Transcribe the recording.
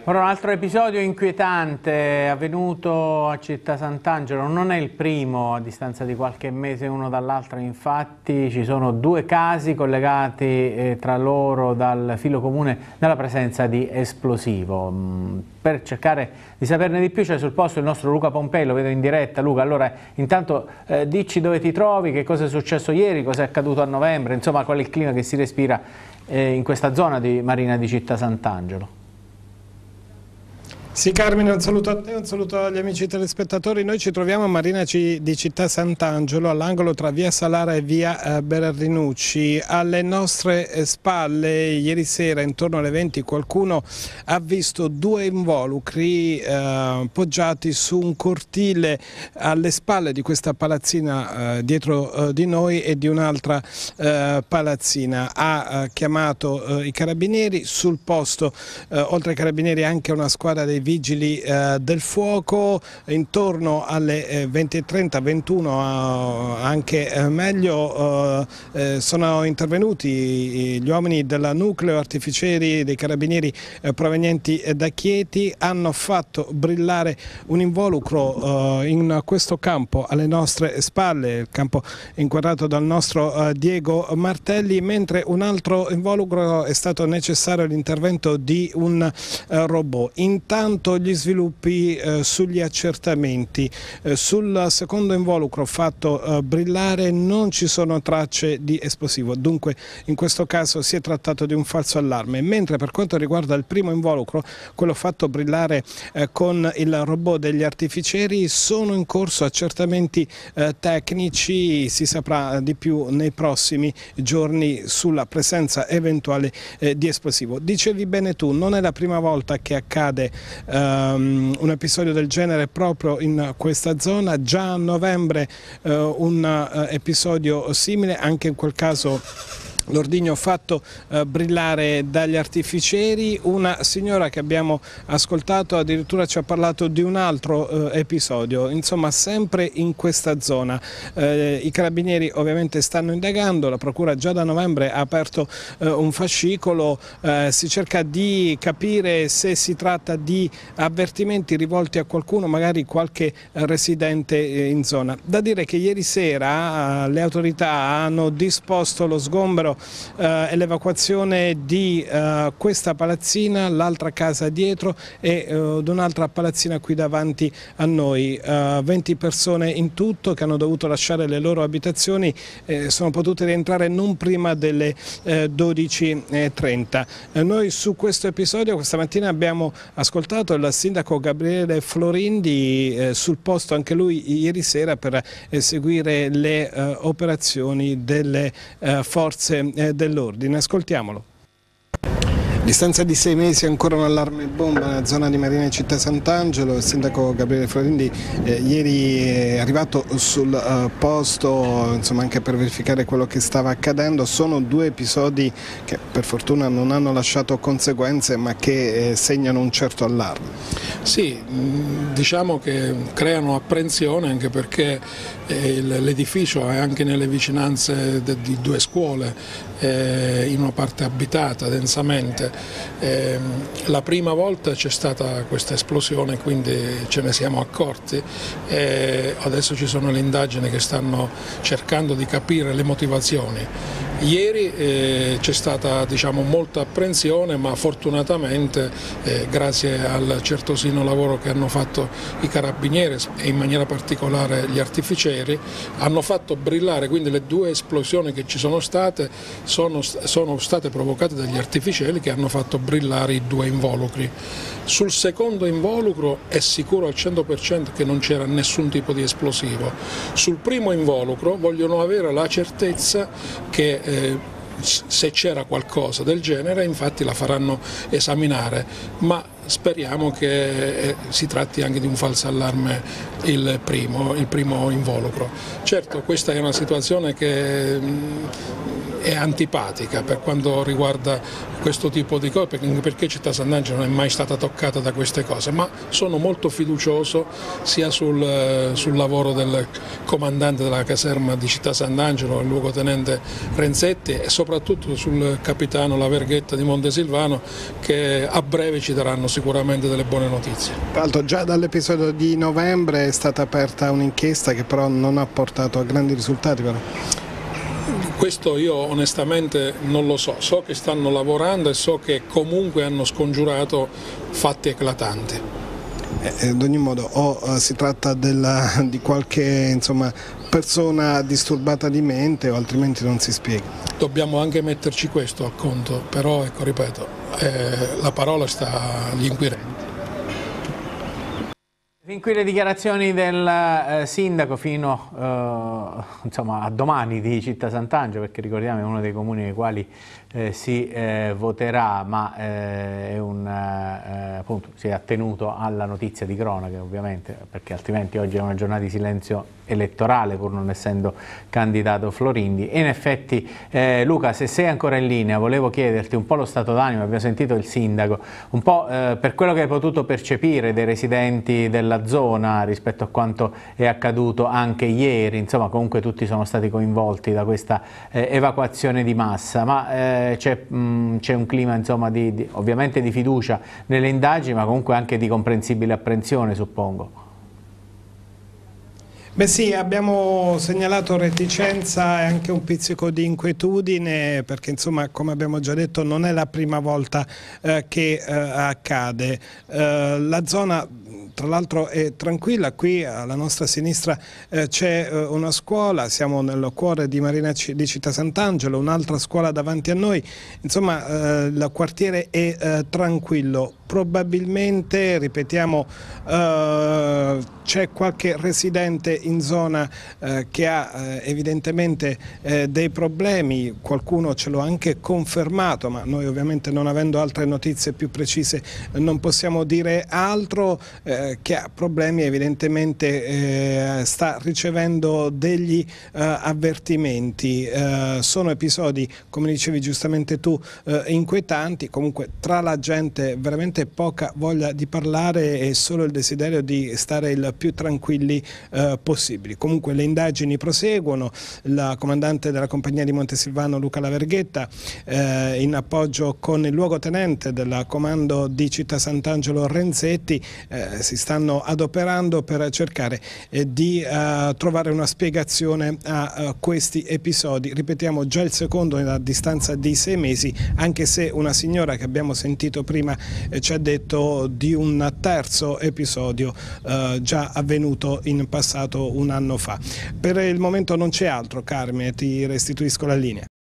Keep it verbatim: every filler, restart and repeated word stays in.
Ora un altro episodio inquietante avvenuto a Città Sant'Angelo, non è il primo, a distanza di qualche mese uno dall'altro, infatti ci sono due casi collegati eh, tra loro dal filo comune della presenza di esplosivo. Mm, per cercare di saperne di più c'è sul posto il nostro Luca Pompei, lo vedo in diretta. Luca, allora intanto eh, dici dove ti trovi, che cosa è successo ieri, cosa è accaduto a novembre, insomma qual è il clima che si respira eh, in questa zona di Marina di Città Sant'Angelo. Sì Carmine, un saluto a te, un saluto agli amici telespettatori. Noi ci troviamo a Marina di Città Sant'Angelo, all'angolo tra via Salara e via Berardinucci. Alle nostre spalle ieri sera intorno alle venti qualcuno ha visto due involucri eh, poggiati su un cortile alle spalle di questa palazzina eh, dietro eh, di noi e di un'altra eh, palazzina. Ha eh, chiamato eh, i carabinieri, sul posto eh, oltre ai carabinieri anche una squadra dei vigili eh, del fuoco. Intorno alle eh, venti e trenta, ventuno eh, anche eh, meglio eh, eh, sono intervenuti gli uomini del nucleo artificieri dei carabinieri eh, provenienti eh, da Chieti, hanno fatto brillare un involucro eh, in questo campo alle nostre spalle, il campo inquadrato dal nostro eh, Diego Martelli, mentre un altro involucro è stato necessario l'intervento di un eh, robot. Intanto gli sviluppi eh, sugli accertamenti. Eh, sul secondo involucro fatto eh, brillare non ci sono tracce di esplosivo, dunque in questo caso si è trattato di un falso allarme, mentre per quanto riguarda il primo involucro, quello fatto brillare eh, con il robot degli artificieri, sono in corso accertamenti eh, tecnici, si saprà di più nei prossimi giorni sulla presenza eventuale eh, di esplosivo. Dicevi bene tu, non è la prima volta che accade Um, un episodio del genere proprio in questa zona. Già a novembre uh, un uh, episodio simile, anche in quel caso l'ordigno fatto eh, brillare dagli artificieri. Una signora che abbiamo ascoltato addirittura ci ha parlato di un altro eh, episodio, insomma sempre in questa zona. Eh, I carabinieri ovviamente stanno indagando, la procura già da novembre ha aperto eh, un fascicolo, eh, si cerca di capire se si tratta di avvertimenti rivolti a qualcuno, magari qualche residente eh, in zona. Da dire che ieri sera eh, le autorità hanno disposto lo sgombero Uh, e l'evacuazione di uh, questa palazzina, l'altra casa dietro e uh, di un'altra palazzina qui davanti a noi. Uh, venti persone in tutto che hanno dovuto lasciare le loro abitazioni, eh, sono potute rientrare non prima delle eh, dodici e trenta. Eh, noi su questo episodio questa mattina abbiamo ascoltato il sindaco Gabriele Florindi, eh, sul posto anche lui ieri sera per eseguire le eh, operazioni delle eh, forze dell'ordine. Ascoltiamolo. A distanza di sei mesi ancora un allarme bomba nella zona di Marina di Città Sant'Angelo. Il sindaco Gabriele Florindi eh, ieri è arrivato sul eh, posto, insomma, anche per verificare quello che stava accadendo. Sono due episodi che per fortuna non hanno lasciato conseguenze ma che eh, segnano un certo allarme. Sì, diciamo che creano apprensione anche perché eh, l'edificio è anche nelle vicinanze di due scuole, eh, in una parte abitata densamente. Eh, la prima volta c'è stata questa esplosione, quindi ce ne siamo accorti, e adesso ci sono le indagini che stanno cercando di capire le motivazioni. Ieri eh, c'è stata, diciamo, molta apprensione, ma fortunatamente eh, grazie al certosino lavoro che hanno fatto i carabinieri e in maniera particolare gli artificieri, hanno fatto brillare, quindi le due esplosioni che ci sono state sono, sono state provocate dagli artificieri che hanno fatto brillare i due involucri. Sul secondo involucro è sicuro al cento per cento che non c'era nessun tipo di esplosivo. Sul primo involucro vogliono avere la certezza che eh, se c'era qualcosa del genere, infatti la faranno esaminare, ma speriamo che si tratti anche di un falso allarme il primo, il primo involucro. Certo, questa è una situazione che è antipatica per quanto riguarda questo tipo di cose, perché, perché Città Sant'Angelo non è mai stata toccata da queste cose, ma sono molto fiducioso sia sul, sul lavoro del comandante della caserma di Città Sant'Angelo, il luogotenente Renzetti, e soprattutto sul capitano La Verghetta di Montesilvano, che a breve ci daranno sicuramente delle buone notizie. Tra l'altro già dall'episodio di novembre è stata aperta un'inchiesta che però non ha portato a grandi risultati. Però. Questo io onestamente non lo so, so che stanno lavorando e so che comunque hanno scongiurato fatti eclatanti. Eh, ad ogni modo o uh, si tratta della, di qualche insomma, persona disturbata di mente o altrimenti non si spiega. Dobbiamo anche metterci questo a conto, però ecco, ripeto, eh, la parola sta agli inquirenti. Fin qui le dichiarazioni del eh, sindaco fino eh, insomma, a domani di Città Sant'Angelo, perché ricordiamo è uno dei comuni nei quali eh, si eh, voterà, ma eh, è un, eh, appunto, si è attenuto alla notizia di cronaca ovviamente, perché altrimenti oggi è una giornata di silenzio elettorale pur non essendo candidato Florindi. E in effetti eh, Luca, se sei ancora in linea, volevo chiederti un po' lo stato d'animo, abbiamo sentito il sindaco, un po' eh, per quello che hai potuto percepire dei residenti della zona rispetto a quanto è accaduto anche ieri, insomma comunque tutti sono stati coinvolti da questa eh, evacuazione di massa, ma eh, c'è un clima insomma di, di, ovviamente di fiducia nelle indagini, ma comunque anche di comprensibile apprensione, suppongo. Beh sì, abbiamo segnalato reticenza e anche un pizzico di inquietudine perché insomma come abbiamo già detto non è la prima volta eh, che eh, accade. Eh, la zona tra l'altro è tranquilla, qui alla nostra sinistra eh, c'è eh, una scuola, siamo nel cuore di Marina C di Città Sant'Angelo, un'altra scuola davanti a noi, insomma eh, il quartiere è eh, tranquillo. Probabilmente, ripetiamo, eh, c'è qualche residente in zona eh, che ha eh, evidentemente eh, dei problemi, qualcuno ce l'ha anche confermato, ma noi ovviamente non avendo altre notizie più precise non possiamo dire altro, eh, che ha problemi evidentemente eh, sta ricevendo degli eh, avvertimenti. Eh, sono episodi, come dicevi giustamente tu, eh, inquietanti, comunque tra la gente veramente poca voglia di parlare e solo il desiderio di stare il più tranquilli eh, possibili. Comunque le indagini proseguono, la comandante della compagnia di Montesilvano Luca La Verghetta eh, in appoggio con il luogotenente del comando di Città Sant'Angelo Renzetti eh, si stanno adoperando per cercare eh, di eh, trovare una spiegazione a eh, questi episodi. Ripetiamo, già il secondo a distanza di sei mesi, anche se una signora che abbiamo sentito prima eh, ci ha detto di un terzo episodio eh, già avvenuto in passato un anno fa. Per il momento non c'è altro, Carmine, ti restituisco la linea.